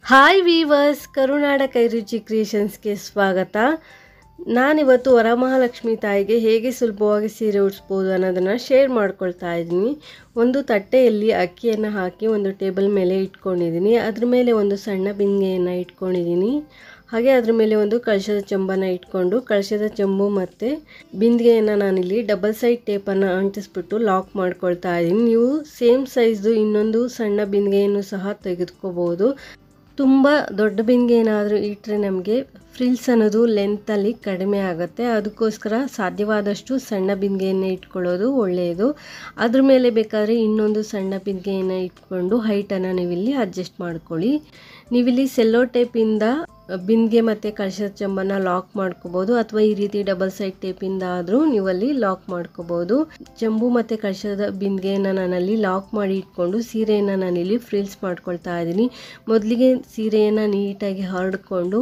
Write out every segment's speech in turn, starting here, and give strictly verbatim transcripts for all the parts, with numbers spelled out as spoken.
Hi viewers, ಕರುನಾಡ ಕೈರುಚಿ ಕ್ರಿಯೇಷನ್ಸ್ಗೆ ಸ್ವಾಗತ. ನಾನಿವತ್ತು ವರಮಹಾಲಕ್ಷ್ಮಿ ತಾಯಿಗೆ ಹೇಗೆ ಸುಲಭವಾಗಿ ಸೀರೆ ಉಡಿಸ್ಬೋದು ಅನ್ನೋದನ್ನು ಶೇರ್ ಮಾಡ್ಕೊಳ್ತಾ ಇದ್ದೀನಿ. ಒಂದು ತಟ್ಟೆಯಲ್ಲಿ ಅಕ್ಕಿಯನ್ನು ಹಾಕಿ ಒಂದು ಟೇಬಲ್ ಮೇಲೆ ಇಟ್ಕೊಂಡಿದ್ದೀನಿ. ಅದ್ರ ಮೇಲೆ ಒಂದು ಸಣ್ಣ ಬಿಂದಿಗೆಯನ್ನು ಇಟ್ಕೊಂಡಿದ್ದೀನಿ. ಹಾಗೆ ಅದ್ರ ಮೇಲೆ ಒಂದು ಕಳಶದ ಚೆಂಬನ್ನು ಇಟ್ಕೊಂಡು ಕಳಶದ ಚೆಂಬು ಮತ್ತು ಬಿಂದಿಗೆಯನ್ನು ನಾನಿಲ್ಲಿ ಡಬಲ್ ಸೈಡ್ ಟೇಪನ್ನು ಅಂಟಿಸ್ಬಿಟ್ಟು ಲಾಕ್ ಮಾಡ್ಕೊಳ್ತಾ ಇದ್ದೀನಿ. ನೀವು ಸೇಮ್ ಸೈಜ್ದು ಇನ್ನೊಂದು ಸಣ್ಣ ಬಿಂದಿಗೆಯನ್ನು ಸಹ ತೆಗೆದುಕೋಬೋದು. ತುಂಬ ದೊಡ್ಡ ಬಿಂದಿಗೆ ಏನಾದರೂ ಇಟ್ಟರೆ ನಮಗೆ ಫ್ರಿಲ್ಸ್ ಅನ್ನೋದು ಲೆಂತಲ್ಲಿ ಕಡಿಮೆ ಆಗುತ್ತೆ. ಅದಕ್ಕೋಸ್ಕರ ಸಾಧ್ಯವಾದಷ್ಟು ಸಣ್ಣ ಬಿಂದಿಗೆಯನ್ನು ಇಟ್ಕೊಳ್ಳೋದು ಒಳ್ಳೆಯದು. ಅದ್ರ ಮೇಲೆ ಬೇಕಾದರೆ ಇನ್ನೊಂದು ಸಣ್ಣ ಬಿಂದಿಗೆಯನ್ನು ಇಟ್ಕೊಂಡು ಹೈಟನ್ನು ನೀವಿಲ್ಲಿ ಅಡ್ಜಸ್ಟ್ ಮಾಡ್ಕೊಳ್ಳಿ. ನೀವಿಲ್ಲಿ ಸೆಲ್ಲೋ ಟೇಪಿಂದ ಬಿಂದಿಗೆ ಮತ್ತು ಕಳಶದ ಚೆಂಬನ್ನು ಲಾಕ್ ಮಾಡ್ಕೋಬೋದು, ಅಥವಾ ಈ ರೀತಿ ಡಬಲ್ ಸೈಡ್ ಟೇಪಿಂದ ಆದರೂ ನೀವಲ್ಲಿ ಲಾಕ್ ಮಾಡ್ಕೋಬೋದು. ಚೆಂಬು ಮತ್ತು ಕಳಶದ ಬಿಂದಿಗೆಯನ್ನು ನಾನಲ್ಲಿ ಲಾಕ್ ಮಾಡಿ ಇಟ್ಕೊಂಡು ಸೀರೆಯನ್ನು ನಾನಿಲ್ಲಿ ಫ್ರಿಲ್ಸ್ ಮಾಡ್ಕೊಳ್ತಾ ಇದ್ದೀನಿ. ಮೊದಲಿಗೆ ಸೀರೆಯನ್ನು ನೀಟಾಗಿ ಹರಡ್ಕೊಂಡು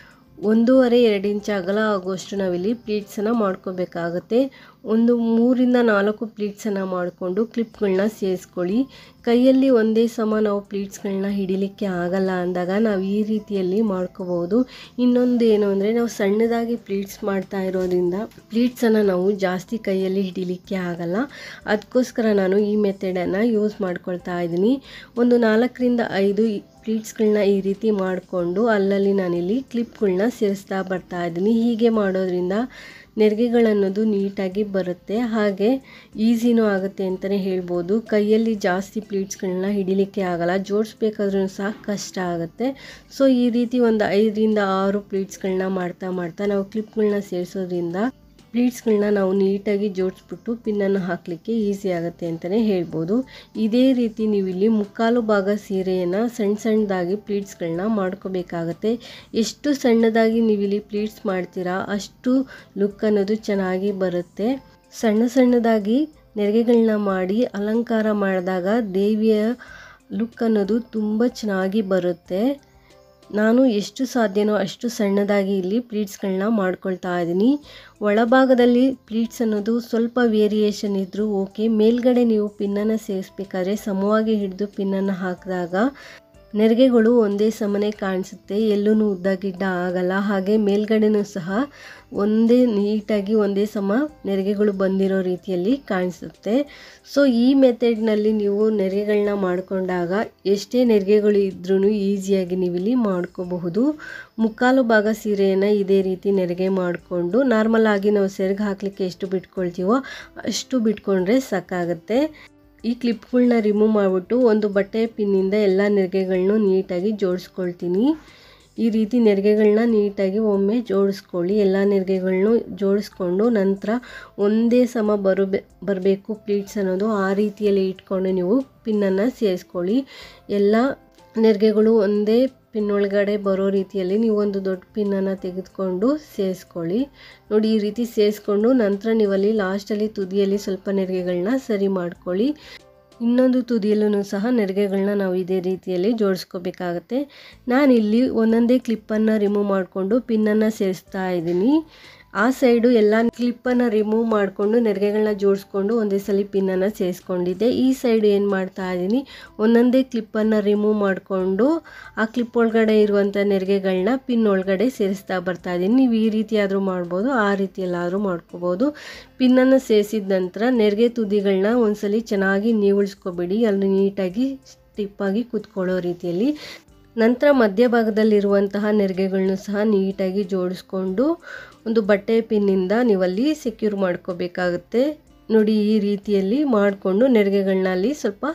ಒಂದೂವರೆ ಎರಡು ಇಂಚ್ ಅಗಲ ಆಗುವಷ್ಟು ನಾವಿಲ್ಲಿ ಪ್ಲೀಟ್ಸನ್ನು ಮಾಡ್ಕೋಬೇಕಾಗತ್ತೆ. ಒಂದು ಮೂರಿಂದ ನಾಲ್ಕು ಪ್ಲೀಟ್ಸನ್ನು ಮಾಡಿಕೊಂಡು ಕ್ಲಿಪ್ಗಳನ್ನ ಸೇರಿಸ್ಕೊಳ್ಳಿ. ಕೈಯಲ್ಲಿ ಒಂದೇ ಸಮ ನಾವು ಪ್ಲೀಟ್ಸ್ಗಳನ್ನ ಹಿಡಿಲಿಕ್ಕೆ ಆಗಲ್ಲ ಅಂದಾಗ ನಾವು ಈ ರೀತಿಯಲ್ಲಿ ಮಾಡ್ಕೋಬೋದು. ಇನ್ನೊಂದು ಏನು ಅಂದರೆ, ನಾವು ಸಣ್ಣದಾಗಿ ಪ್ಲೀಟ್ಸ್ ಮಾಡ್ತಾ ಇರೋದ್ರಿಂದ ಪ್ಲೀಟ್ಸನ್ನು ನಾವು ಜಾಸ್ತಿ ಕೈಯಲ್ಲಿ ಹಿಡಿಲಿಕ್ಕೆ ಆಗಲ್ಲ. ಅದಕ್ಕೋಸ್ಕರ ನಾನು ಈ ಮೆಥಡನ್ನು ಯೂಸ್ ಮಾಡ್ಕೊಳ್ತಾ ಇದ್ದೀನಿ. ಒಂದು ನಾಲ್ಕರಿಂದ ಐದು ಪ್ಲೀಟ್ಸ್ಗಳನ್ನ ಈ ರೀತಿ ಮಾಡಿಕೊಂಡು ಅಲ್ಲಲ್ಲಿ ನಾನಿಲ್ಲಿ ಕ್ಲಿಪ್ಗಳನ್ನ ಸೇರಿಸ್ತಾ ಬರ್ತಾ ಇದ್ದೀನಿ. ಹೀಗೆ ಮಾಡೋದ್ರಿಂದ ನೆರಿಗೆಗಳನ್ನೋದು ನೀಟಾಗಿ ಬರುತ್ತೆ, ಹಾಗೆ ಈಸಿನೂ ಆಗುತ್ತೆ ಅಂತಲೇ ಹೇಳ್ಬೋದು. ಕೈಯಲ್ಲಿ ಜಾಸ್ತಿ ಪ್ಲೀಟ್ಸ್ಗಳನ್ನ ಹಿಡಿಲಿಕ್ಕೆ ಆಗಲ್ಲ, ಜೋಡಿಸ್ಬೇಕಾದ್ರೂ ಸಹ ಕಷ್ಟ ಆಗುತ್ತೆ. ಸೊ ಈ ರೀತಿ ಒಂದು ಐದರಿಂದ ಆರು ಪ್ಲೀಟ್ಸ್ಗಳನ್ನ ಮಾಡ್ತಾ ಮಾಡ್ತಾ ನಾವು ಕ್ಲಿಪ್ಗಳನ್ನ ಸೇರಿಸೋದ್ರಿಂದ ಪ್ಲೀಟ್ಸ್ಗಳನ್ನ ನಾವು ನೀಟಾಗಿ ಜೋಡಿಸ್ಬಿಟ್ಟು ಪಿನ್ನನ್ನು ಹಾಕಲಿಕ್ಕೆ ಈಸಿ ಆಗುತ್ತೆ ಅಂತಲೇ ಹೇಳ್ಬೋದು. ಇದೇ ರೀತಿ ನೀವು ಇಲ್ಲಿ ಮುಕ್ಕಾಲು ಭಾಗ ಸೀರೆಯನ್ನು ಸಣ್ಣ ಸಣ್ಣದಾಗಿ ಪ್ಲೀಟ್ಸ್ಗಳನ್ನ ಮಾಡ್ಕೋಬೇಕಾಗತ್ತೆ. ಎಷ್ಟು ಸಣ್ಣದಾಗಿ ನೀವಿಲ್ಲಿ ಪ್ಲೀಟ್ಸ್ ಮಾಡ್ತೀರಾ ಅಷ್ಟು ಲುಕ್ ಅನ್ನೋದು ಚೆನ್ನಾಗಿ ಬರುತ್ತೆ. ಸಣ್ಣ ಸಣ್ಣದಾಗಿ ನೆರಿಗೆಗಳನ್ನ ಮಾಡಿ ಅಲಂಕಾರ ಮಾಡಿದಾಗ ದೇವಿಯ ಲುಕ್ ಅನ್ನೋದು ತುಂಬ ಚೆನ್ನಾಗಿ ಬರುತ್ತೆ. ನಾನು ಎಷ್ಟು ಸಾಧ್ಯನೋ ಅಷ್ಟು ಸಣ್ಣದಾಗಿ ಇಲ್ಲಿ ಪ್ಲೀಟ್ಸ್ಗಳನ್ನ ಮಾಡ್ಕೊಳ್ತಾ ಇದ್ದೀನಿ. ಒಳಭಾಗದಲ್ಲಿ ಪ್ಲೀಟ್ಸ್ ಅನ್ನೋದು ಸ್ವಲ್ಪ ವೇರಿಯೇಷನ್ ಇದ್ದರೂ ಓಕೆ. ಮೇಲ್ಗಡೆ ನೀವು ಪಿನ್ನನ್ನು ಸೇರಿಸ್ಬೇಕಾದ್ರೆ ಸಮವಾಗಿ ಹಿಡಿದು ಪಿನ್ನನ್ನು ಹಾಕಿದಾಗ ನೆರಿಗೆಗಳು ಒಂದೇ ಸಮನೆ ಕಾಣಿಸುತ್ತೆ, ಎಲ್ಲೂ ಉದ್ದ ಗಿಡ್ಡ ಆಗಲ್ಲ. ಹಾಗೆ ಮೇಲ್ಗಡೆನೂ ಸಹ ಒಂದೇ ನೀಟಾಗಿ ಒಂದೇ ಸಮ ನೆರಿಗೆಗಳು ಬಂದಿರೋ ರೀತಿಯಲ್ಲಿ ಕಾಣಿಸುತ್ತೆ. ಸೊ ಈ ಮೆಥಡ್ನಲ್ಲಿ ನೀವು ನೆರಿಗೆಗಳನ್ನ ಮಾಡಿಕೊಂಡಾಗ ಎಷ್ಟೇ ನೆರಿಗೆಗಳು ಇದ್ರೂ ಈಸಿಯಾಗಿ ನೀವಿಲ್ಲಿ ಮಾಡ್ಕೋಬಹುದು. ಮುಕ್ಕಾಲು ಭಾಗ ಸೀರೆಯನ್ನು ಇದೇ ರೀತಿ ನೆರಿಗೆ ಮಾಡಿಕೊಂಡು ನಾರ್ಮಲ್ ಆಗಿ ನಾವು ಸೆರಗು ಹಾಕಲಿಕ್ಕೆ ಎಷ್ಟು ಬಿಟ್ಕೊಳ್ತೀವೋ ಅಷ್ಟು ಬಿಟ್ಕೊಂಡ್ರೆ ಸಾಕಾಗುತ್ತೆ. ಈ ಕ್ಲಿಪ್ಗಳನ್ನ ರಿಮೂವ್ ಮಾಡಿಬಿಟ್ಟು ಒಂದು ಬಟ್ಟೆ ಪಿನ್ನಿಂದ ಎಲ್ಲ ನೆರಿಗೆಗಳನ್ನೂ ನೀಟಾಗಿ ಜೋಡಿಸ್ಕೊಳ್ತೀನಿ. ಈ ರೀತಿ ನೆರಿಗೆಗಳನ್ನ ನೀಟಾಗಿ ಒಮ್ಮೆ ಜೋಡಿಸ್ಕೊಳ್ಳಿ. ಎಲ್ಲ ನೆರಿಗೆಗಳನ್ನೂ ಜೋಡಿಸ್ಕೊಂಡು ನಂತರ ಒಂದೇ ಸಮ ಬರಬೇ ಬರಬೇಕು ಪ್ಲೀಟ್ಸ್ ಅನ್ನೋದು, ಆ ರೀತಿಯಲ್ಲಿ ಇಟ್ಕೊಂಡು ನೀವು ಪಿನ್ನನ್ನು ಸೇರಿಸ್ಕೊಳ್ಳಿ. ಎಲ್ಲ ನೆರಿಗೆಗಳು ಒಂದೇ ಪಿನ್ ಒಳಗಡೆ ಬರೋ ರೀತಿಯಲ್ಲಿ ನೀವು ಒಂದು ದೊಡ್ಡ ಪಿನ್ನನ್ನು ತೆಗೆದುಕೊಂಡು ಸೇರಿಸ್ಕೊಳ್ಳಿ. ನೋಡಿ, ಈ ರೀತಿ ಸೇರಿಸ್ಕೊಂಡು ನಂತರ ನೀವಲ್ಲಿ ಲಾಸ್ಟಲ್ಲಿ ತುದಿಯಲ್ಲಿ ಸ್ವಲ್ಪ ನೆರಿಗೆಗಳನ್ನ ಸರಿ ಮಾಡ್ಕೊಳ್ಳಿ. ಇನ್ನೊಂದು ತುದಿಯಲ್ಲೂ ಸಹ ನೆರಿಗೆಗಳನ್ನ ನಾವು ಇದೇ ರೀತಿಯಲ್ಲಿ ಜೋಡಿಸ್ಕೋಬೇಕಾಗತ್ತೆ. ನಾನಿಲ್ಲಿ ಒಂದೊಂದೇ ಕ್ಲಿಪ್ಪನ್ನು ರಿಮೂವ್ ಮಾಡಿಕೊಂಡು ಪಿನ್ನನ್ನು ಸೇರಿಸ್ತಾ ಇದ್ದೀನಿ. ಆ ಸೈಡು ಎಲ್ಲ ಕ್ಲಿಪ್ಪನ್ನು ರಿಮೂವ್ ಮಾಡಿಕೊಂಡು ನೆರಿಗೆಗಳನ್ನ ಜೋಡಿಸ್ಕೊಂಡು ಒಂದೇ ಸಲ ಪಿನ್ನನ್ನು ಸೇರಿಸ್ಕೊಂಡಿದ್ದೆ. ಈ ಸೈಡು ಏನು ಮಾಡ್ತಾ ಇದ್ದೀನಿ, ಒಂದೊಂದೇ ಕ್ಲಿಪ್ಪನ್ನು ರಿಮೂವ್ ಮಾಡಿಕೊಂಡು ಆ ಕ್ಲಿಪ್ ಒಳಗಡೆ ಇರುವಂಥ ನೆರಿಗೆಗಳನ್ನ ಪಿನ್ ಒಳಗಡೆ ಸೇರಿಸ್ತಾ ಬರ್ತಾ ಇದ್ದೀನಿ. ನೀವು ಈ ರೀತಿ ಆದರೂ ಮಾಡ್ಬೋದು, ಆ ರೀತಿಯಲ್ಲಾದರೂ ಮಾಡ್ಕೋಬೋದು. ಪಿನ್ನನ್ನು ಸೇರಿಸಿದ ನಂತರ ನೆರಿಗೆ ತುದಿಗಳನ್ನ ಒಂದ್ಸಲಿ ಚೆನ್ನಾಗಿ ನೀವುಳಿಸ್ಕೊಬೇಡಿ, ಅಲ್ಲಿ ನೀಟಾಗಿ ಸ್ಟಿಪ್ಪಾಗಿ ಕೂತ್ಕೊಳ್ಳೋ ರೀತಿಯಲ್ಲಿ. ನಂತರ ಮಧ್ಯಭಾಗದಲ್ಲಿರುವಂತಹ ನೆರಿಗೆಗಳನ್ನು ಸಹ ನೀಟಾಗಿ ಜೋಡಿಸ್ಕೊಂಡು ಒಂದು ಬಟ್ಟೆ ಪಿನ್ನಿಂದ ನೀವಲ್ಲಿ ಸೆಕ್ಯೂರ್ ಮಾಡ್ಕೋಬೇಕಾಗುತ್ತೆ. ನೋಡಿ, ಈ ರೀತಿಯಲ್ಲಿ ಮಾಡಿಕೊಂಡು ನೆರಿಗೆಗಳನ್ನ ಅಲ್ಲಿ ಸ್ವಲ್ಪ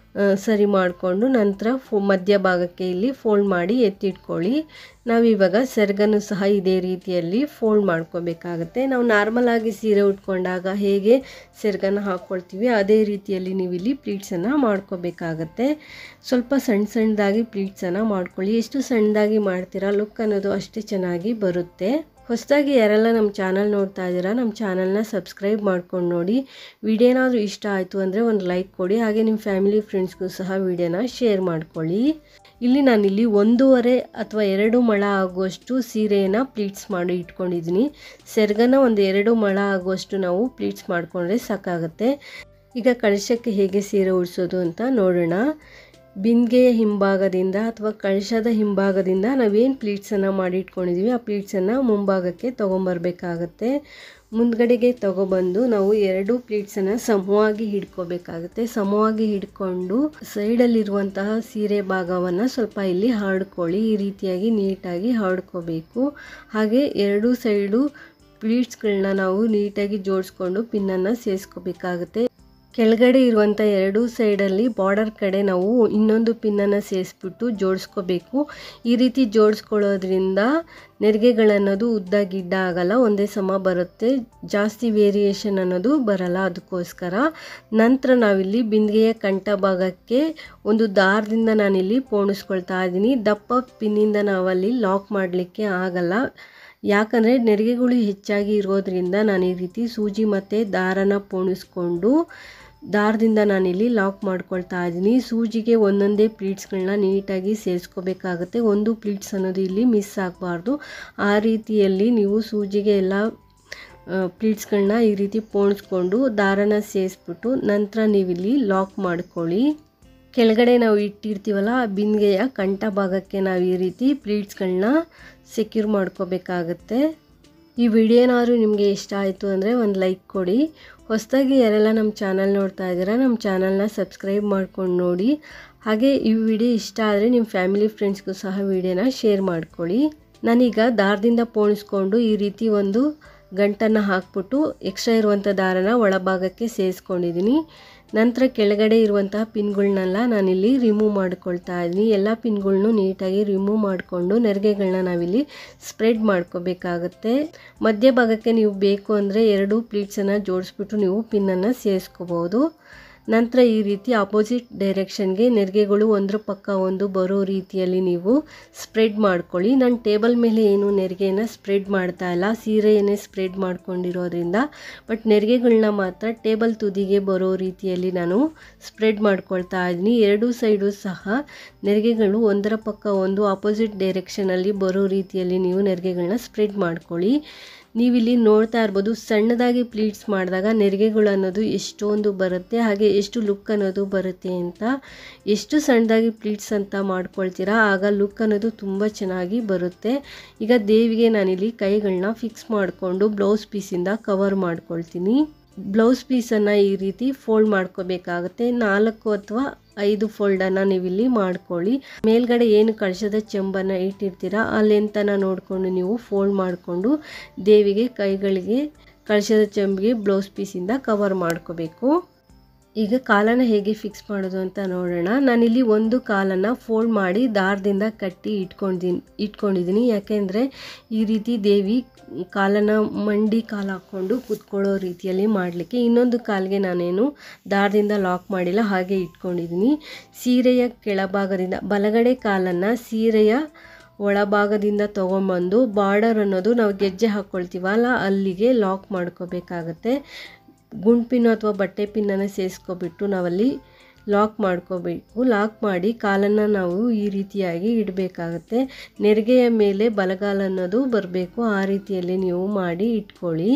ಸರಿ ಮಾಡಿಕೊಂಡು ನಂತರ ಫೋ ಮಧ್ಯಭಾಗಕ್ಕೆ ಇಲ್ಲಿ ಫೋಲ್ಡ್ ಮಾಡಿ ಎತ್ತಿಟ್ಕೊಳ್ಳಿ. ನಾವಿವಾಗ ಸೆರಗನ್ನು ಸಹ ಇದೇ ರೀತಿಯಲ್ಲಿ ಫೋಲ್ಡ್ ಮಾಡ್ಕೋಬೇಕಾಗತ್ತೆ. ನಾವು ನಾರ್ಮಲ್ ಆಗಿ ಸೀರೆ ಉಟ್ಕೊಂಡಾಗ ಹೇಗೆ ಸೆರಗನ್ನು ಹಾಕ್ಕೊಳ್ತೀವಿ ಅದೇ ರೀತಿಯಲ್ಲಿ ನೀವಿಲ್ಲಿ ಪ್ಲೀಟ್ಸನ್ನು ಮಾಡ್ಕೋಬೇಕಾಗತ್ತೆ. ಸ್ವಲ್ಪ ಸಣ್ಣ ಸಣ್ಣದಾಗಿ ಪ್ಲೀಟ್ಸನ್ನು ಮಾಡ್ಕೊಳ್ಳಿ. ಎಷ್ಟು ಸಣ್ಣದಾಗಿ ಮಾಡ್ತೀರಾ ಲುಕ್ ಅನ್ನೋದು ಅಷ್ಟೇ ಚೆನ್ನಾಗಿ ಬರುತ್ತೆ. ಹೊಸದಾಗಿ ಯಾರೆಲ್ಲ ನಮ್ಮ ಚಾನಲ್ ನೋಡ್ತಾ ಇದ್ದೀರಾ, ನಮ್ಮ ಚಾನಲ್ನ ಸಬ್ಸ್ಕ್ರೈಬ್ ಮಾಡ್ಕೊಂಡು ನೋಡಿ. ವಿಡಿಯೋ ಏನಾದರೂ ಇಷ್ಟ ಆಯಿತು ಅಂದರೆ ಒಂದು ಲೈಕ್ ಕೊಡಿ, ಹಾಗೆ ನಿಮ್ಮ ಫ್ಯಾಮಿಲಿ ಫ್ರೆಂಡ್ಸ್ಗೂ ಸಹ ವಿಡಿಯೋನ ಶೇರ್ ಮಾಡ್ಕೊಳ್ಳಿ. ಇಲ್ಲಿ ನಾನಿಲ್ಲಿ ಒಂದೂವರೆ ಅಥವಾ ಎರಡು ಮೊಳ ಆಗುವಷ್ಟು ಸೀರೆಯನ್ನು ಪ್ಲೀಟ್ಸ್ ಮಾಡಿ ಇಟ್ಕೊಂಡಿದ್ದೀನಿ. ಸೆರಗನ್ನು ಒಂದು ಎರಡು ಮೊಳ ಆಗುವಷ್ಟು ನಾವು ಪ್ಲೀಟ್ಸ್ ಮಾಡಿಕೊಂಡ್ರೆ ಸಾಕಾಗುತ್ತೆ. ಈಗ ಕಳಶಕ್ಕೆ ಹೇಗೆ ಸೀರೆ ಉಡಿಸೋದು ಅಂತ ನೋಡೋಣ. ಬಿಂದಿಗೆಯ ಹಿಂಭಾಗದಿಂದ ಅಥವಾ ಕಳಶದ ಹಿಂಭಾಗದಿಂದ ನಾವೇನು ಪ್ಲೀಟ್ಸನ್ನು ಮಾಡಿ ಇಟ್ಕೊಂಡಿದ್ದೀವಿ ಆ ಪ್ಲೀಟ್ಸನ್ನು ಮುಂಭಾಗಕ್ಕೆ ತೊಗೊಂಬರ್ಬೇಕಾಗತ್ತೆ. ಮುಂದ್ಗಡೆಗೆ ತೊಗೊಬಂದು ನಾವು ಎರಡು ಪ್ಲೀಟ್ಸನ್ನು ಸಮವಾಗಿ ಹಿಡ್ಕೋಬೇಕಾಗುತ್ತೆ. ಸಮವಾಗಿ ಹಿಡ್ಕೊಂಡು ಸೈಡಲ್ಲಿರುವಂತಹ ಸೀರೆ ಭಾಗವನ್ನು ಸ್ವಲ್ಪ ಇಲ್ಲಿ ಹರಡ್ಕೊಳ್ಳಿ. ಈ ರೀತಿಯಾಗಿ ನೀಟಾಗಿ ಹರಡ್ಕೋಬೇಕು. ಹಾಗೆ ಎರಡು ಸೈಡು ಪ್ಲೀಟ್ಸ್ಗಳನ್ನ ನಾವು ನೀಟಾಗಿ ಜೋಡಿಸ್ಕೊಂಡು ಪಿನ್ನನ್ನು ಸೇರಿಸ್ಕೋಬೇಕಾಗುತ್ತೆ. ಕೆಳಗಡೆ ಇರುವಂಥ ಎರಡು ಸೈಡಲ್ಲಿ ಬಾರ್ಡರ್ ಕಡೆ ನಾವು ಇನ್ನೊಂದು ಪಿನ್ನನ್ನು ಸೇರಿಸ್ಬಿಟ್ಟು ಜೋಡಿಸ್ಕೋಬೇಕು. ಈ ರೀತಿ ಜೋಡಿಸ್ಕೊಳ್ಳೋದ್ರಿಂದ ನೆರಿಗೆಗಳನ್ನೋದು ಉದ್ದ ಗಿಡ್ಡ ಆಗಲ್ಲ, ಒಂದೇ ಸಮ ಬರುತ್ತೆ, ಜಾಸ್ತಿ ವೇರಿಯೇಷನ್ ಅನ್ನೋದು ಬರಲ್ಲ. ಅದಕ್ಕೋಸ್ಕರ ನಂತರ ನಾವಿಲ್ಲಿ ಬಿಂದಿಗೆಯ ಕಂಠ ಭಾಗಕ್ಕೆ ಒಂದು ದಾರದಿಂದ ನಾನಿಲ್ಲಿ ಪೋಣಿಸ್ಕೊಳ್ತಾ ಇದ್ದೀನಿ. ದಪ್ಪ ಪಿನ್ನಿಂದ ನಾವಲ್ಲಿ ಲಾಕ್ ಮಾಡಲಿಕ್ಕೆ ಆಗಲ್ಲ, ಯಾಕಂದರೆ ನೆರಿಗೆಗಳು ಹೆಚ್ಚಾಗಿ ಇರೋದ್ರಿಂದ ನಾನು ಈ ರೀತಿ ಸೂಜಿ ಮತ್ತು ದಾರನ ಪೋಣಿಸ್ಕೊಂಡು ದಾರದಿಂದ ನಾನಿಲ್ಲಿ ಲಾಕ್ ಮಾಡ್ಕೊಳ್ತಾ ಇದ್ದೀನಿ. ಸೂಜಿಗೆ ಒಂದೊಂದೇ ಪ್ಲೀಟ್ಸ್ಗಳನ್ನ ನೀಟಾಗಿ ಸೇರಿಸ್ಕೋಬೇಕಾಗುತ್ತೆ. ಒಂದು ಪ್ಲೀಟ್ಸ್ ಅನ್ನೋದು ಇಲ್ಲಿ ಮಿಸ್ ಆಗಬಾರ್ದು. ಆ ರೀತಿಯಲ್ಲಿ ನೀವು ಸೂಜಿಗೆ ಎಲ್ಲ ಪ್ಲೀಟ್ಸ್ಗಳನ್ನ ಈ ರೀತಿ ಪೋಣಿಸ್ಕೊಂಡು ದಾರನ ಸೇರಿಸ್ಬಿಟ್ಟು ನಂತರ ನೀವಿಲ್ಲಿ ಲಾಕ್ ಮಾಡ್ಕೊಳ್ಳಿ. ಕೆಳಗಡೆ ನಾವು ಇಟ್ಟಿರ್ತೀವಲ್ಲ ಆ ಬಿಂದಿಗೆಯ ಕಂಠ ಭಾಗಕ್ಕೆ ನಾವು ಈ ರೀತಿ ಪ್ಲೀಟ್ಸ್ಗಳನ್ನ ಸೆಕ್ಯೂರ್ ಮಾಡ್ಕೋಬೇಕಾಗತ್ತೆ. ಈ ವಿಡಿಯೋನಾದರೂ ನಿಮಗೆ ಇಷ್ಟ ಆಯಿತು ಅಂದರೆ ಒಂದು ಲೈಕ್ ಕೊಡಿ. ಹೊಸದಾಗಿ ಯಾರೆಲ್ಲ ನಮ್ಮ ಚಾನಲ್ ನೋಡ್ತಾ ಇದ್ದೀರಾ ನಮ್ಮ ಚಾನಲ್ನ ಸಬ್ಸ್ಕ್ರೈಬ್ ಮಾಡ್ಕೊಂಡು ನೋಡಿ. ಹಾಗೆ ಈ ವಿಡಿಯೋ ಇಷ್ಟ ಆದರೆ ನಿಮ್ಮ ಫ್ಯಾಮಿಲಿ ಫ್ರೆಂಡ್ಸ್ಗೂ ಸಹ ವಿಡಿಯೋನ ಶೇರ್ ಮಾಡ್ಕೊಳ್ಳಿ. ನಾನೀಗ ದಾರದಿಂದ ಪೋಣಿಸ್ಕೊಂಡು ಈ ರೀತಿ ಒಂದು ಗಂಟನ್ನು ಹಾಕ್ಬಿಟ್ಟು ಎಕ್ಸ್ಟ್ರಾ ಇರುವಂಥ ದಾರನ ಒಳಭಾಗಕ್ಕೆ ಸೇರಿಸ್ಕೊಂಡಿದ್ದೀನಿ. ನಂತರ ಕೆಳಗಡೆ ಇರುವಂತಹ ಪಿನ್ಗಳನ್ನೆಲ್ಲ ನಾನಿಲ್ಲಿ ರಿಮೂವ್ ಮಾಡ್ಕೊಳ್ತಾ ಇದ್ದೀನಿ. ಎಲ್ಲ ಪಿನ್ಗಳ್ನು ನೀಟಾಗಿ ರಿಮೂವ್ ಮಾಡಿಕೊಂಡು ನೆರಿಗೆಗಳನ್ನ ನಾವಿಲ್ಲಿ ಸ್ಪ್ರೆಡ್ ಮಾಡ್ಕೋಬೇಕಾಗತ್ತೆ. ಮಧ್ಯಭಾಗಕ್ಕೆ ನೀವು ಬೇಕು ಅಂದರೆ ಎರಡು ಪ್ಲೀಟ್ಸನ್ನು ಜೋಡಿಸ್ಬಿಟ್ಟು ನೀವು ಪಿನ್ನನ್ನು ಸೇರಿಸ್ಕೋಬೋದು. ನಂತರ ಈ ರೀತಿ ಆಪೋಸಿಟ್ ಡೈರೆಕ್ಷನ್ಗೆ ನೆರಿಗೆಗಳು ಒಂದ್ರ ಪಕ್ಕ ಒಂದು ಬರೋ ರೀತಿಯಲ್ಲಿ ನೀವು ಸ್ಪ್ರೆಡ್ ಮಾಡ್ಕೊಳ್ಳಿ. ನಾನು ಟೇಬಲ್ ಮೇಲೆ ಏನು ನೆರಿಗೆಯನ್ನು ಸ್ಪ್ರೆಡ್ ಮಾಡ್ತಾ ಇಲ್ಲ, ಸೀರೆಯನ್ನೇ ಸ್ಪ್ರೆಡ್ ಮಾಡ್ಕೊಂಡಿರೋದ್ರಿಂದ. ಬಟ್ ನೆರಿಗೆಗಳನ್ನ ಮಾತ್ರ ಟೇಬಲ್ ತುದಿಗೆ ಬರೋ ರೀತಿಯಲ್ಲಿ ನಾನು ಸ್ಪ್ರೆಡ್ ಮಾಡ್ಕೊಳ್ತಾ ಇದ್ದೀನಿ. ಎರಡೂ ಸೈಡು ಸಹ ನೆರಿಗೆಗಳು ಒಂದರ ಪಕ್ಕ ಒಂದು ಆಪೋಸಿಟ್ ಡೈರೆಕ್ಷನಲ್ಲಿ ಬರೋ ರೀತಿಯಲ್ಲಿ ನೀವು ನೆರಿಗೆಗಳನ್ನ ಸ್ಪ್ರೆಡ್ ಮಾಡ್ಕೊಳ್ಳಿ. ನೀವಿಲ್ಲಿ ನೋಡ್ತಾ ಇರ್ಬೋದು ಸಣ್ಣದಾಗಿ ಪ್ಲೀಟ್ಸ್ ಮಾಡಿದಾಗ ನೆರಿಗೆಗಳು ಅನ್ನೋದು ಎಷ್ಟೊಂದು ಬರುತ್ತೆ, ಹಾಗೆ ಎಷ್ಟು ಲುಕ್ ಅನ್ನೋದು ಬರುತ್ತೆ ಅಂತ. ಎಷ್ಟು ಸಣ್ಣದಾಗಿ ಪ್ಲೀಟ್ಸ್ ಅಂತ ಮಾಡ್ಕೊಳ್ತೀರಾ ಆಗ ಲುಕ್ ಅನ್ನೋದು ತುಂಬ ಚೆನ್ನಾಗಿ ಬರುತ್ತೆ. ಈಗ ದೇವಿಗೆ ನಾನಿಲ್ಲಿ ಕೈಗಳನ್ನ ಫಿಕ್ಸ್ ಮಾಡಿಕೊಂಡು ಬ್ಲೌಸ್ ಪೀಸಿಂದ ಕವರ್ ಮಾಡ್ಕೊಳ್ತೀನಿ. ಬ್ಲೌಸ್ ಪೀಸನ್ನು ಈ ರೀತಿ ಫೋಲ್ಡ್ ಮಾಡ್ಕೋಬೇಕಾಗುತ್ತೆ. ನಾಲ್ಕು ಅಥವಾ ಐದು ಫೋಲ್ಡನ್ನು ನೀವಿಲ್ಲಿ ಮಾಡ್ಕೊಳ್ಳಿ. ಮೇಲ್ಗಡೆ ಏನು ಕಳಶದ ಚೆಂಬನ್ನು ಇಟ್ಟಿರ್ತೀರ ಆ ಲೆಂತನ್ನು ನೋಡಿಕೊಂಡು ನೀವು ಫೋಲ್ಡ್ ಮಾಡಿಕೊಂಡು ದೇವಿಗೆ ಕೈಗಳಿಗೆ ಕಳಶದ ಚೆಂಬಿಗೆ ಬ್ಲೌಸ್ ಪೀಸಿಂದ ಕವರ್ ಮಾಡ್ಕೋಬೇಕು. ಈಗ ಕಾಲನ್ನು ಹೇಗೆ ಫಿಕ್ಸ್ ಮಾಡೋದು ಅಂತ ನೋಡೋಣ. ನಾನಿಲ್ಲಿ ಒಂದು ಕಾಲನ್ನು ಫೋಲ್ಡ್ ಮಾಡಿ ದಾರದಿಂದ ಕಟ್ಟಿ ಇಟ್ಕೊಂಡಿದ್ದೀನಿ ಇಟ್ಕೊಂಡಿದ್ದೀನಿ ಯಾಕೆಂದರೆ ಈ ರೀತಿ ದೇವಿ ಕಾಲನ್ನು ಮಂಡಿ ಕಾಲು ಹಾಕ್ಕೊಂಡು ಕೂತ್ಕೊಳ್ಳೋ ರೀತಿಯಲ್ಲಿ ಮಾಡಲಿಕ್ಕೆ. ಇನ್ನೊಂದು ಕಾಲಿಗೆ ನಾನೇನು ದಾರದಿಂದ ಲಾಕ್ ಮಾಡಿಲ್ಲ, ಹಾಗೆ ಇಟ್ಕೊಂಡಿದ್ದೀನಿ. ಸೀರೆಯ ಕೆಳಭಾಗದಿಂದ ಬಲಗಡೆ ಕಾಲನ್ನು ಸೀರೆಯ ಒಳಭಾಗದಿಂದ ತೊಗೊಂಬಂದು ಬಾರ್ಡರ್ ಅನ್ನೋದು ನಾವು ಗೆಜ್ಜೆ ಹಾಕ್ಕೊಳ್ತೀವಲ್ಲ ಅಲ್ಲಿಗೆ ಲಾಕ್ ಮಾಡ್ಕೋಬೇಕಾಗತ್ತೆ. ಗುಂಡ್ಪಿನ್ನು ಅಥವಾ ಬಟ್ಟೆ ಪಿನ್ನನ್ನು ಸೇರಿಸ್ಕೊಬಿಟ್ಟು ನಾವಲ್ಲಿ ಲಾಕ್ ಮಾಡ್ಕೋಬೇಕು. ಲಾಕ್ ಮಾಡಿ ಕಾಲನ್ನು ನಾವು ಈ ರೀತಿಯಾಗಿ ಇಡಬೇಕಾಗತ್ತೆ. ನೆರಿಗೆಯ ಮೇಲೆ ಬಲಗಾಲ ಅನ್ನೋದು ಬರಬೇಕು, ಆ ರೀತಿಯಲ್ಲಿ ನೀವು ಮಾಡಿ ಇಟ್ಕೊಳ್ಳಿ.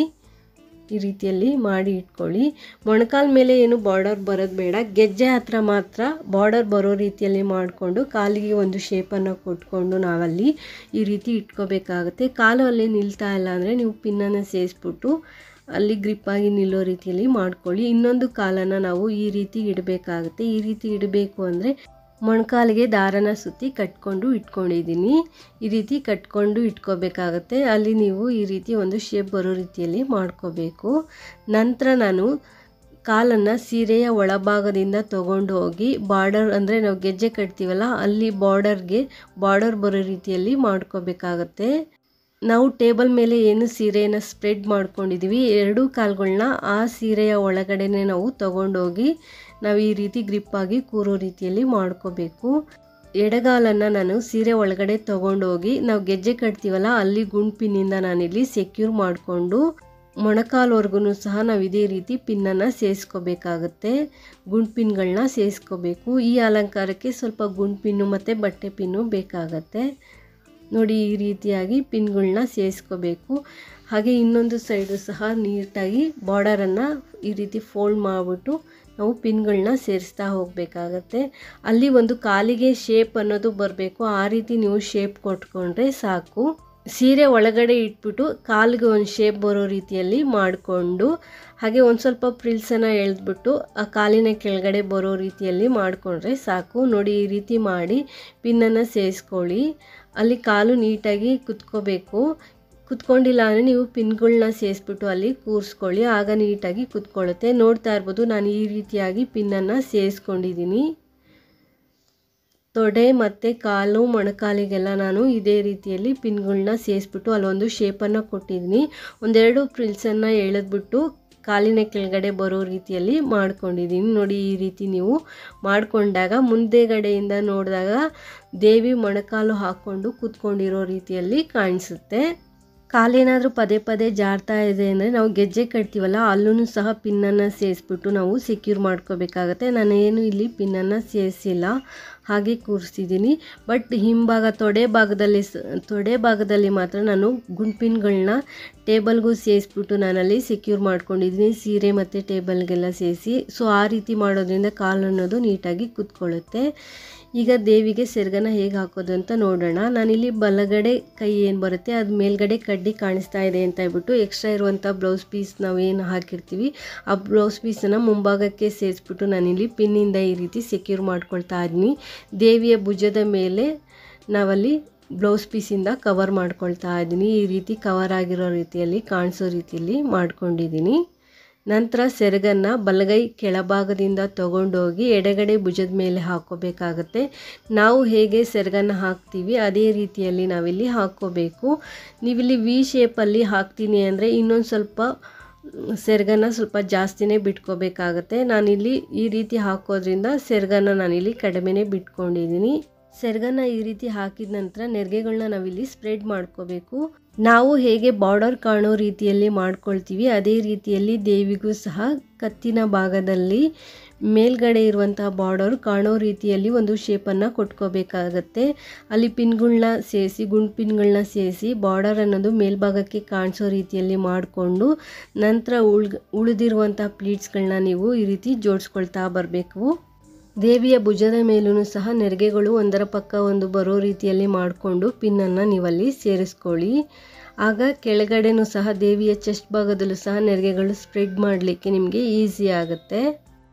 ಈ ರೀತಿಯಲ್ಲಿ ಮಾಡಿ ಇಟ್ಕೊಳ್ಳಿ. ಮೊಣಕಾಲ ಮೇಲೆ ಏನು ಬಾರ್ಡರ್ ಬರೋದು ಬೇಡ, ಗೆಜ್ಜೆ ಹತ್ರ ಮಾತ್ರ ಬಾರ್ಡರ್ ಬರೋ ರೀತಿಯಲ್ಲಿ ಮಾಡಿಕೊಂಡು ಕಾಲಿಗೆ ಒಂದು ಶೇಪನ್ನು ಕೊಟ್ಕೊಂಡು ನಾವಲ್ಲಿ ಈ ರೀತಿ ಇಟ್ಕೋಬೇಕಾಗುತ್ತೆ. ಕಾಲು ಅಲ್ಲಿ ನಿಲ್ತಾ ಇಲ್ಲ ಅಂದರೆ ನೀವು ಪಿನ್ನನ್ನು ಸೇರಿಸ್ಬಿಟ್ಟು ಅಲ್ಲಿ ಗ್ರಿಪ್ಪಾಗಿ ನಿಲ್ಲೋ ರೀತಿಯಲ್ಲಿ ಮಾಡ್ಕೊಳ್ಳಿ. ಇನ್ನೊಂದು ಕಾಲನ್ನು ನಾವು ಈ ರೀತಿ ಇಡಬೇಕಾಗುತ್ತೆ. ಈ ರೀತಿ ಇಡಬೇಕು ಅಂದರೆ ಮೊಣಕಾಲಿಗೆ ದಾರನ ಸುತ್ತಿ ಕಟ್ಕೊಂಡು ಇಟ್ಕೊಂಡಿದ್ದೀನಿ. ಈ ರೀತಿ ಕಟ್ಕೊಂಡು ಇಟ್ಕೋಬೇಕಾಗತ್ತೆ. ಅಲ್ಲಿ ನೀವು ಈ ರೀತಿ ಒಂದು ಶೇಪ್ ಬರೋ ರೀತಿಯಲ್ಲಿ ಮಾಡ್ಕೋಬೇಕು. ನಂತರ ನಾನು ಕಾಲನ್ನು ಸೀರೆಯ ಒಳಭಾಗದಿಂದ ತೊಗೊಂಡು ಹೋಗಿ ಬಾರ್ಡರ್ ಅಂದರೆ ನಾವು ಗೆಜ್ಜೆ ಕಟ್ತೀವಲ್ಲ ಅಲ್ಲಿ ಬಾರ್ಡರ್ಗೆ ಬಾರ್ಡರ್ ಬರೋ ರೀತಿಯಲ್ಲಿ ಮಾಡ್ಕೋಬೇಕಾಗತ್ತೆ. ನಾವು ಟೇಬಲ್ ಮೇಲೆ ಏನು ಸೀರೆಯನ್ನು ಸ್ಪ್ರೆಡ್ ಮಾಡ್ಕೊಂಡಿದ್ದೀವಿ ಎರಡೂ ಕಾಲುಗಳನ್ನ ಆ ಸೀರೆಯ ಒಳಗಡೆನೆ ನಾವು ತಗೊಂಡೋಗಿ ನಾವು ಈ ರೀತಿ ಗ್ರಿಪ್ಪಾಗಿ ಕೂರೋ ರೀತಿಯಲ್ಲಿ ಮಾಡ್ಕೋಬೇಕು. ಎಡಗಾಲನ್ನು ನಾನು ಸೀರೆ ಒಳಗಡೆ ತೊಗೊಂಡೋಗಿ ನಾವು ಗೆಜ್ಜೆ ಕಟ್ತೀವಲ್ಲ ಅಲ್ಲಿ ಗುಂಡ್ಪಿನ್ನಿಂದ ನಾನಿಲ್ಲಿ ಸೆಕ್ಯೂರ್ ಮಾಡಿಕೊಂಡು ಮೊಣಕಾಲ್ವರೆಗೂ ಸಹ ನಾವು ಇದೇ ರೀತಿ ಪಿನ್ನನ್ನು ಸೇರಿಸ್ಕೋಬೇಕಾಗತ್ತೆ. ಗುಂಡು ಪಿನ್ಗಳನ್ನ ಸೇರಿಸ್ಕೋಬೇಕು. ಈ ಅಲಂಕಾರಕ್ಕೆ ಸ್ವಲ್ಪ ಗುಂಡು ಪಿನ್ನು ಮತ್ತು ಬಟ್ಟೆ ಪಿನ್ನು ಬೇಕಾಗತ್ತೆ. ನೋಡಿ ಈ ರೀತಿಯಾಗಿ ಪಿನ್ಗಳನ್ನ ಸೇರಿಸ್ಕೋಬೇಕು. ಹಾಗೆ ಇನ್ನೊಂದು ಸೈಡು ಸಹ ನೀಟಾಗಿ ಬಾರ್ಡರನ್ನು ಈ ರೀತಿ ಫೋಲ್ಡ್ ಮಾಡಿಬಿಟ್ಟು ನಾವು ಪಿನ್ಗಳನ್ನ ಸೇರಿಸ್ತಾ ಹೋಗಬೇಕಾಗತ್ತೆ. ಅಲ್ಲಿ ಒಂದು ಕಾಲಿಗೆ ಶೇಪ್ ಅನ್ನೋದು ಬರಬೇಕು, ಆ ರೀತಿ ನೀವು ಶೇಪ್ ಕೊಟ್ಕೊಂಡ್ರೆ ಸಾಕು. ಸೀರೆ ಒಳಗಡೆ ಇಟ್ಬಿಟ್ಟು ಕಾಲಿಗೆ ಒಂದು ಶೇಪ್ ಬರೋ ರೀತಿಯಲ್ಲಿ ಮಾಡಿಕೊಂಡು, ಹಾಗೆ ಒಂದು ಸ್ವಲ್ಪ ಫ್ರಿಲ್ಸನ್ನು ಎಳೆದ್ಬಿಟ್ಟು ಆ ಕಾಲಿನ ಕೆಳಗಡೆ ಬರೋ ರೀತಿಯಲ್ಲಿ ಮಾಡಿಕೊಂಡ್ರೆ ಸಾಕು. ನೋಡಿ, ಈ ರೀತಿ ಮಾಡಿ ಪಿನ್ನನ್ನು ಸೇರಿಸ್ಕೊಳ್ಳಿ. ಅಲ್ಲಿ ಕಾಲು ನೀಟಾಗಿ ಕುತ್ಕೋಬೇಕು. ಕುತ್ಕೊಂಡಿಲ್ಲ ಅಂದರೆ ನೀವು ಪಿನ್ಗಳನ್ನ ಸೇರಿಸ್ಬಿಟ್ಟು ಅಲ್ಲಿ ಕೂರಿಸ್ಕೊಳ್ಳಿ, ಆಗ ನೀಟಾಗಿ ಕುತ್ಕೊಳ್ಳುತ್ತೆ. ನೋಡ್ತಾ ಇರ್ಬೋದು, ನಾನು ಈ ರೀತಿಯಾಗಿ ಪಿನ್ನನ್ನು ಸೇರಿಸ್ಕೊಂಡಿದ್ದೀನಿ. ತೊಡೆ ಮತ್ತು ಕಾಲು ಮೊಣಕಾಲಿಗೆಲ್ಲ ನಾನು ಇದೇ ರೀತಿಯಲ್ಲಿ ಪಿನ್ಗಳನ್ನ ಸೇರಿಸ್ಬಿಟ್ಟು ಅಲ್ಲೊಂದು ಶೇಪನ್ನು ಕೊಟ್ಟಿದ್ದೀನಿ. ಒಂದೆರಡು ಫ್ರಿಲ್ಸನ್ನು ಎಳೆದ್ಬಿಟ್ಟು ಕಾಲಿನ ಕೆಳಗಡೆ ಬರೋ ರೀತಿಯಲ್ಲಿ ಮಾಡ್ಕೊಂಡಿದ್ದೀನಿ. ನೋಡಿ, ಈ ರೀತಿ ನೀವು ಮಾಡಿಕೊಂಡಾಗ ಮುಂದೆಗಡೆಯಿಂದ ನೋಡಿದಾಗ ದೇವಿ ಮೊಣಕಾಲು ಹಾಕ್ಕೊಂಡು ಕೂತ್ಕೊಂಡಿರೋ ರೀತಿಯಲ್ಲಿ ಕಾಣಿಸುತ್ತೆ. ಕಾಲೇನಾದರೂ ಪದೇ ಪದೇ ಜಾರ್ತಾ ಇದೆ ಅಂದರೆ ನಾವು ಗೆಜ್ಜೆ ಕಟ್ತೀವಲ್ಲ, ಅಲ್ಲೂ ಸಹ ಪಿನ್ನನ್ನು ಸೇರಿಸ್ಬಿಟ್ಟು ನಾವು ಸೆಕ್ಯೂರ್ ಮಾಡ್ಕೋಬೇಕಾಗತ್ತೆ. ನಾನೇನು ಇಲ್ಲಿ ಪಿನ್ನನ್ನು ಸೇರಿಸಿಲ್ಲ, ಹಾಗೆ ಕೂರಿಸಿದ್ದೀನಿ. ಬಟ್ ಹಿಂಭಾಗ ತೊಡೆ ಭಾಗದಲ್ಲಿ ಸ ತೊಡೆ ಭಾಗದಲ್ಲಿ ಮಾತ್ರ ನಾನು ಗುಂಡ್ಪಿನ್ಗಳನ್ನ ಟೇಬಲ್ಗೂ ಸೇರಿಸ್ಬಿಟ್ಟು ನಾನಲ್ಲಿ ಸೆಕ್ಯೂರ್ ಮಾಡ್ಕೊಂಡಿದ್ದೀನಿ, ಸೀರೆ ಮತ್ತು ಟೇಬಲ್ಗೆಲ್ಲ ಸೇರಿಸಿ. ಸೊ ಆ ರೀತಿ ಮಾಡೋದ್ರಿಂದ ಕಾಲು ಅನ್ನೋದು ನೀಟಾಗಿ ಕೂತ್ಕೊಳ್ಳುತ್ತೆ. ಈಗ ದೇವಿಗೆ ಸೆರಗನ್ನು ಹೇಗೆ ಹಾಕೋದು ಅಂತ ನೋಡೋಣ. ನಾನಿಲ್ಲಿ ಬಲಗಡೆ ಕೈ ಏನು ಬರುತ್ತೆ ಅದು ಮೇಲ್ಗಡೆ ಕಡ್ಡಿ ಕಾಣಿಸ್ತಾ ಇದೆ ಅಂತ ಹೇಳ್ಬಿಟ್ಟು ಎಕ್ಸ್ಟ್ರಾ ಇರುವಂಥ ಬ್ಲೌಸ್ ಪೀಸ್ ನಾವು ಏನು ಹಾಕಿರ್ತೀವಿ ಆ ಬ್ಲೌಸ್ ಪೀಸನ್ನು ಮುಂಭಾಗಕ್ಕೆ ಸೇರಿಸ್ಬಿಟ್ಟು ನಾನಿಲ್ಲಿ ಪಿನ್ನಿಂದ ಈ ರೀತಿ ಸೆಕ್ಯೂರ್ ಮಾಡ್ಕೊಳ್ತಾ ಇದ್ದೀನಿ. ದೇವಿಯ ಭುಜದ ಮೇಲೆ ನಾವಲ್ಲಿ ಬ್ಲೌಸ್ ಪೀಸಿಂದ ಕವರ್ ಮಾಡ್ಕೊಳ್ತಾ ಇದ್ದೀನಿ. ಈ ರೀತಿ ಕವರ್ ಆಗಿರೋ ರೀತಿಯಲ್ಲಿ ಕಾಣಿಸೋ ರೀತಿಯಲ್ಲಿ ಮಾಡ್ಕೊಂಡಿದ್ದೀನಿ. ನಂತರ ಸೆರಗನ್ನು ಬಲಗೈ ಕೆಳಭಾಗದಿಂದ ತೊಗೊಂಡೋಗಿ ಎಡಗಡೆ ಭುಜದ ಮೇಲೆ ಹಾಕ್ಕೋಬೇಕಾಗತ್ತೆ. ನಾವು ಹೇಗೆ ಸೆರಗನ್ನು ಹಾಕ್ತೀವಿ ಅದೇ ರೀತಿಯಲ್ಲಿ ನಾವಿಲ್ಲಿ ಹಾಕ್ಕೋಬೇಕು. ನೀವಿಲ್ಲಿ ವಿ ಶೇಪಲ್ಲಿ ಹಾಕ್ತೀನಿ ಅಂದರೆ ಇನ್ನೊಂದು ಸ್ವಲ್ಪ ಸೆರಗನ್ನು ಸ್ವಲ್ಪ ಜಾಸ್ತಿನೇ ಬಿಟ್ಕೋಬೇಕಾಗತ್ತೆ. ನಾನಿಲ್ಲಿ ಈ ರೀತಿ ಹಾಕೋದ್ರಿಂದ ಸೆರಗನ್ನು ನಾನಿಲ್ಲಿ ಕಡಿಮೆನೇ ಬಿಟ್ಕೊಂಡಿದ್ದೀನಿ. ಸೆರಗನ್ನು ಈ ರೀತಿ ಹಾಕಿದ ನಂತರ ನೆರಿಗೆಗಳನ್ನ ನಾವಿಲ್ಲಿ ಸ್ಪ್ರೆಡ್ ಮಾಡ್ಕೋಬೇಕು. ನಾವು ಹೇಗೆ ಬಾರ್ಡರ್ ಕಾಣೋ ರೀತಿಯಲ್ಲಿ ಮಾಡ್ಕೊಳ್ತೀವಿ ಅದೇ ರೀತಿಯಲ್ಲಿ ದೇವಿಗೂ ಸಹ ಕತ್ತಿನ ಭಾಗದಲ್ಲಿ ಮೇಲ್ಗಡೆ ಇರುವಂತಹ ಬಾರ್ಡರ್ ಕಾಣೋ ರೀತಿಯಲ್ಲಿ ಒಂದು ಶೇಪನ್ನು ಕೊಟ್ಕೋಬೇಕಾಗತ್ತೆ. ಅಲ್ಲಿ ಪಿನ್ಗಳನ್ನ ಸೇರಿಸಿ ಗುಂಡು ಪಿನ್ಗಳನ್ನ ಸೇರಿಸಿ ಬಾರ್ಡರ್ ಅನ್ನೋದು ಮೇಲ್ಭಾಗಕ್ಕೆ ಕಾಣಿಸೋ ರೀತಿಯಲ್ಲಿ ಮಾಡಿಕೊಂಡು ನಂತರ ಉಳ್ ಉಳಿದಿರುವಂಥ ಪ್ಲೀಟ್ಸ್ಗಳನ್ನ ನೀವು ಈ ರೀತಿ ಜೋಡಿಸ್ಕೊಳ್ತಾ ಬರಬೇಕು. ದೇವಿಯ ಭುಜದ ಮೇಲೂ ಸಹ ನೆರಿಗೆಗಳು ಒಂದರ ಪಕ್ಕ ಒಂದು ಬರೋ ರೀತಿಯಲ್ಲಿ ಮಾಡಿಕೊಂಡು ಪಿನ್ನನ್ನು ನೀವಲ್ಲಿ ಸೇರಿಸ್ಕೊಳ್ಳಿ. ಆಗ ಕೆಳಗಡೆನೂ ಸಹ ದೇವಿಯ ಚೆಸ್ಟ್ ಭಾಗದಲ್ಲೂ ಸಹ ನೆರಿಗೆಗಳು ಸ್ಪ್ರೆಡ್ ಮಾಡಲಿಕ್ಕೆ ನಿಮಗೆ ಈಸಿ ಆಗುತ್ತೆ.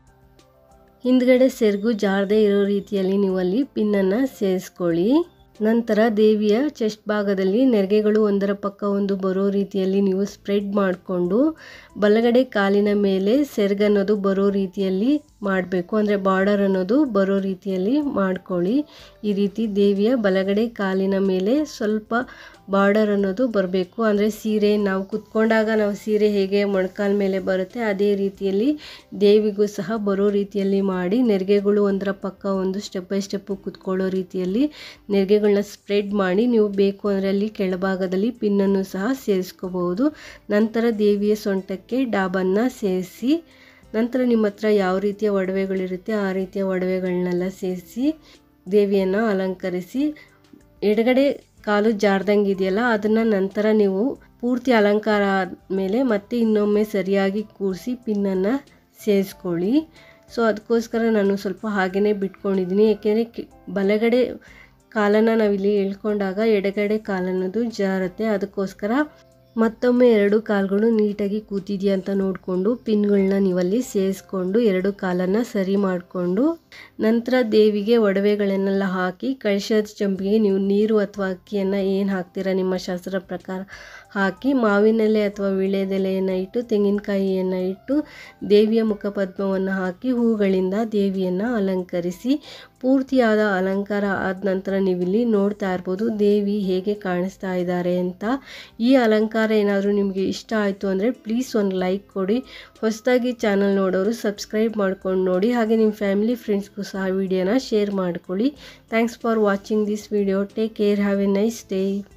ಹಿಂದ್ಗಡೆ ಸೆರಗು ಜಾರದೇ ಇರೋ ರೀತಿಯಲ್ಲಿ ನೀವು ಅಲ್ಲಿ ಪಿನ್ನನ್ನು ಸೇರಿಸ್ಕೊಳ್ಳಿ. ನಂತರ ದೇವಿಯ ಚೆಸ್ಟ್ ಭಾಗದಲ್ಲಿ ನೆರಿಗೆಗಳು ಒಂದರ ಪಕ್ಕ ಒಂದು ಬರೋ ರೀತಿಯಲ್ಲಿ ನೀವು ಸ್ಪ್ರೆಡ್ ಮಾಡಿಕೊಂಡು ಬಲಗಡೆ ಕಾಲಿನ ಮೇಲೆ ಸೆರಗನ್ನೋದು ಬರೋ ರೀತಿಯಲ್ಲಿ ಮಾಡಬೇಕು. ಅಂದರೆ ಬಾರ್ಡರ್ ಅನ್ನೋದು ಬರೋ ರೀತಿಯಲ್ಲಿ ಮಾಡ್ಕೊಳ್ಳಿ. ಈ ರೀತಿ ದೇವಿಯ ಬಲಗಡೆ ಕಾಲಿನ ಮೇಲೆ ಸ್ವಲ್ಪ ಬಾರ್ಡರ್ ಅನ್ನೋದು ಬರಬೇಕು. ಅಂದರೆ ಸೀರೆ ನಾವು ಕುತ್ಕೊಂಡಾಗ ನಾವು ಸೀರೆ ಹೇಗೆ ಮೊಣಕಾಲ ಮೇಲೆ ಬರುತ್ತೆ ಅದೇ ರೀತಿಯಲ್ಲಿ ದೇವಿಗೂ ಸಹ ಬರೋ ರೀತಿಯಲ್ಲಿ ಮಾಡಿ ನೆರಿಗೆಗಳು ಒಂದರ ಪಕ್ಕ ಒಂದು ಸ್ಟೆಪ್ ಬೈ ಸ್ಟೆಪ್ಪು ಕುತ್ಕೊಳ್ಳೋ ರೀತಿಯಲ್ಲಿ ನೆರಿಗೆಗಳನ್ನ ಸ್ಪ್ರೆಡ್ ಮಾಡಿ ನೀವು ಬೇಕು ಅಂದರೆ ಅಲ್ಲಿ ಕೆಳಭಾಗದಲ್ಲಿ ಪಿನ್ನನ್ನು ಸಹ ಸೇರಿಸ್ಕೋಬಹುದು. ನಂತರ ದೇವಿಯ ಸೊಂಟಕ್ಕೆ ಡಾಬನ್ನು ಸೇರಿಸಿ ನಂತರ ನಿಮ್ಮ ಹತ್ರ ಯಾವ ರೀತಿಯ ಒಡವೆಗಳಿರುತ್ತೆ ಆ ರೀತಿಯ ಒಡವೆಗಳನ್ನೆಲ್ಲ ಸೇರಿಸಿ ದೇವಿಯನ್ನು ಅಲಂಕರಿಸಿ ಎಡಗಡೆ ಕಾಲು ಜಾರ್ದಂಗೆ ಇದೆಯಲ್ಲ ಅದನ್ನು ನಂತರ ನೀವು ಪೂರ್ತಿ ಅಲಂಕಾರ ಆದಮೇಲೆ ಮತ್ತೆ ಇನ್ನೊಮ್ಮೆ ಸರಿಯಾಗಿ ಕೂರಿಸಿ ಪಿನ್ನನ್ನು ಸೇರಿಸ್ಕೊಳ್ಳಿ. ಸೊ ಅದಕ್ಕೋಸ್ಕರ ನಾನು ಸ್ವಲ್ಪ ಹಾಗೆಯೇ ಬಿಟ್ಕೊಂಡಿದ್ದೀನಿ. ಏಕೆಂದರೆ ಬಲಗಡೆ ಕಾಲನ್ನು ನಾವಿಲ್ಲಿ ಎಳ್ಕೊಂಡಾಗ ಎಡಗಡೆ ಕಾಲನ್ನೋದು ಜಾರುತ್ತೆ. ಅದಕ್ಕೋಸ್ಕರ ಮತ್ತೊಮ್ಮೆ ಎರಡು ಕಾಲುಗಳು ನೀಟಾಗಿ ಕೂತಿದೆಯಾ ಅಂತ ನೋಡಿಕೊಂಡು ಪಿನ್ಗಳನ್ನ ನೀವಲ್ಲಿ ಸೇರಿಸ್ಕೊಂಡು ಎರಡು ಕಾಲನ್ನು ಸರಿ ಮಾಡಿಕೊಂಡು ನಂತರ ದೇವಿಗೆ ಒಡವೆಗಳನ್ನೆಲ್ಲ ಹಾಕಿ ಕಳಶದ ಚಂಬಿಗೆ ನೀವು ನೀರು ಅಥವಾ ಅಕ್ಕಿಯನ್ನು ಏನು ಹಾಕ್ತೀರಾ ನಿಮ್ಮ ಶಾಸ್ತ್ರದ ಪ್ರಕಾರ ಹಾಕಿ ಮಾವಿನೆಲೆ ಅಥವಾ ವೀಳ್ಯದೆಲೆಯನ್ನು ಇಟ್ಟು ತೆಂಗಿನಕಾಯಿಯನ್ನು ಇಟ್ಟು ದೇವಿಯ ಮುಖಪದ್ಮವನ್ನು ಹಾಕಿ ಹೂಗಳಿಂದ ದೇವಿಯನ್ನು ಅಲಂಕರಿಸಿ ಪೂರ್ತಿಯಾದ ಅಲಂಕಾರ ಆದ ನಂತರ ನೀವಿಲ್ಲಿ ನೋಡ್ತಾ ಇರ್ಬೋದು ದೇವಿ ಹೇಗೆ ಕಾಣಿಸ್ತಾ ಇದ್ದಾರೆ ಅಂತ. ಈ ಅಲಂಕಾರ ಏನಾದರೂ ನಿಮಗೆ ಇಷ್ಟ ಆಯಿತು ಅಂದರೆ ಪ್ಲೀಸ್ ಒಂದು ಲೈಕ್ ಕೊಡಿ. ಹೊಸದಾಗಿ ಚಾನಲ್ ನೋಡೋರು ಸಬ್ಸ್ಕ್ರೈಬ್ ಮಾಡ್ಕೊಂಡು ನೋಡಿ. ಹಾಗೆ ನಿಮ್ಮ ಫ್ಯಾಮಿಲಿ ಫ್ರೆಂಡ್ಸ್ಗೂ ಸಹ ವಿಡಿಯೋನ ಶೇರ್ ಮಾಡ್ಕೊಳ್ಳಿ. Thanks for watching this video. Take care. Have a nice day.